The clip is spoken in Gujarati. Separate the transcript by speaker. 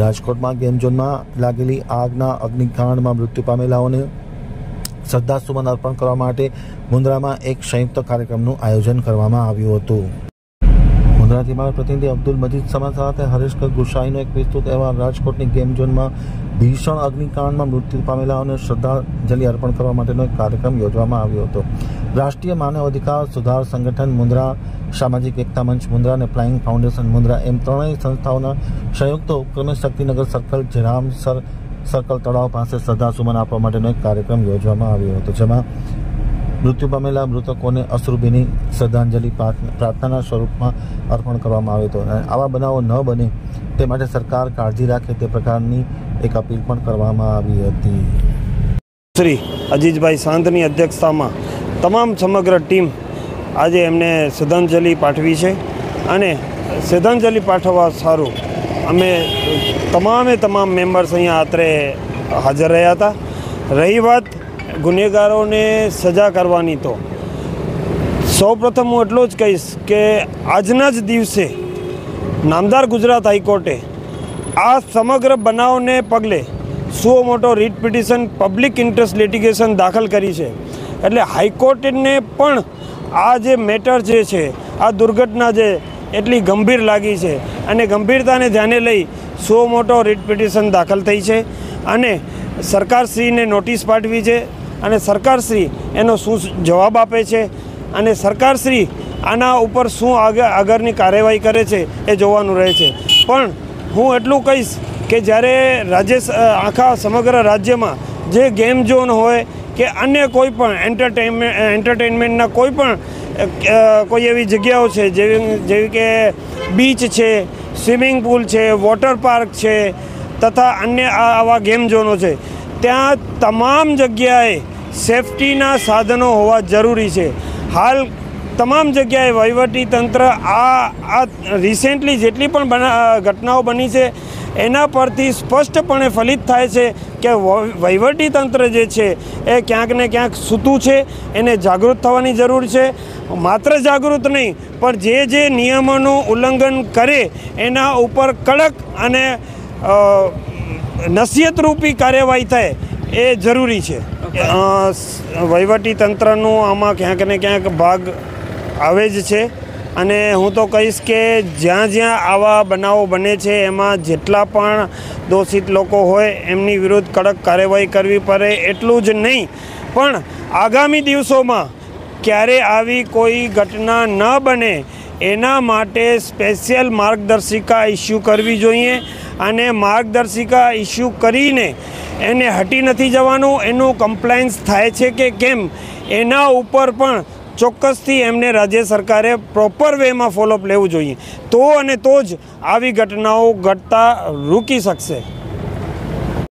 Speaker 1: રાજકોટમાં ગેમ ઝોનમાં લાગેલી આગના અગ્નિકાંડમાં મૃત્યુ પામેલાઓને શ્રદ્ધાસુમન અર્પણ કરવા માટે મુન્દ્રામાં એક સંયુક્ત કાર્યક્રમનું આયોજન કરવામાં આવ્યું હતું. મુન્દ્રાથી મારા પ્રતિનિધિ અબ્દુલ મજીદ સમાજ સાથે હરેશ ગુસાઈનો એક વિસ્તૃત અહેવાલ. રાજકોટની ગેમ ઝોનમાં ભીષણ અગ્નિકાંડમાં મૃત્યુ પામેલાઓને શ્રદ્ધાંજલિ અર્પણ કરવા માટેનો એક કાર્યક્રમ યોજવામાં આવ્યો હતો. રાષ્ટ્રીય માનવ અધિકાર સુધાર સંગઠન મુન્દ્રા, સામાજિક એકતા મંચ મુન્દ્રા અને ફ્લાઇંગ ફાઉન્ડેશન મુન્દ્રા એમ ત્રણેય સંસ્થાઓના સંયુક્ત ઉપક્રમે શક્તિનગર સર્કલ, જયરામસર સર્કલ તળાવ પાસે શ્રદ્ધાસુમન આપવા માટેનો એક કાર્યક્રમ યોજવામાં આવ્યો હતો, જેમાં મૃત્યુ પામેલા મૃતકોને અશ્રુભીની શ્રદ્ધાંજલિ પ્રાર્થનાના સ્વરૂપમાં અર્પણ કરવામાં આવ્યો હતો. આવા બનાવો ન બને તે માટે સરકાર કાળજી રાખે તે પ્રકારની એક અપીલ પણ કરવામાં આવી હતી.
Speaker 2: શ્રી અજીજભાઈ સાંતની અધ્યક્ષતામાં તમામ સમગ્ર ટીમ આજે એમને શ્રદ્ધાંજલિ પાઠવી છે અને શ્રદ્ધાંજલિ પાઠવવા સારું અમે તમામ મેમ્બર્સ અહીંયા આત્રે હાજર રહ્યા હતા. રહી વાત ગુનેગારોને સજા કરવાની, તો સૌપ્રથમ હું એટલું જ કહીશ કે આજના જ દિવસે નામદાર ગુજરાત હાઈકોર્ટે આ સમગ્ર બનાવને પગલે suo motu writ petition public interest litigation દાખલ કરી છે. એટલે હાઈકોર્ટને પણ આ જે મેટર જે છે, આ દુર્ઘટના જે એટલી ગંભીર લાગી છે અને ગંભીરતાને ધ્યાને લઈ સુઓ મોટો રીટ પિટિશન દાખલ થઈ છે અને સરકારશ્રીને નોટિસ પાઠવી છે અને સરકારશ્રી એનો શું જવાબ આપે છે અને સરકારશ્રી આના ઉપર શું આગળની કાર્યવાહી કરે છે એ જોવાનું રહે છે. પણ હું એટલું કહીશ કે જ્યારે આખા સમગ્ર રાજ્યમાં જે ગેમ ઝોન હોય કે અન્ય કોઈ પણ એન્ટરટેનમેન્ટના કોઈ એવી જગ્યાઓ છે જેવી કે બીચ છે, સ્વિમિંગ પુલ છે, વોટર પાર્ક છે તથા અન્ય આવા ગેમ ઝોનો છે, ત્યાં તમામ જગ્યાએ સેફટીના સાધનો હોવા જરૂરી છે. હાલ તમામ જગ્યાએ વહીવટી તંત્ર આ રિસેન્ટલી જેટલી પણ ઘટનાઓ બની છે એના પરથી સ્પષ્ટપણે ફલિત થાય છે કે વહીવટી તંત્ર જે છે એ ક્યાંક ને ક્યાંક સૂતું છે. એને જાગૃત થવાની જરૂર છે. માત્ર જાગૃત નહીં, પણ જે નિયમોનું ઉલ્લંઘન કરે એના ઉપર કડક અને નસીહતરૂપી કાર્યવાહી થાય એ જરૂરી છે. વહીવટી તંત્રનું આમાં ક્યાંક ને ક્યાંક ભાગ આવે જ છે અને હું તો કહીશ કે જ્યાં આવા બનાવો બને છે એમાં જેટલા પણ દોષિત લોકો હોય એમની વિરુદ્ધ કડક કાર્યવાહી કરવી પડે. એટલું જ નહીં, પણ આગામી દિવસોમાં ક્યારે આવી કોઈ ઘટના ન બને એના માટે સ્પેશિયલ માર્ગદર્શિકા ઇસ્યુ કરવી જોઈએ અને માર્ગદર્શિકા ઇસ્યુ કરીને એને હટી નથી જવાનું. એનું કમ્પ્લાયન્સ થાય છે કે કેમ એના ઉપર પણ ચોક્કસથી એમને રાજ્ય સરકારે પ્રોપર વેમાં ફોલોઅપ લેવું જોઈએ. તો જ આવી ઘટનાઓ ઘટતા રોકી શકશે.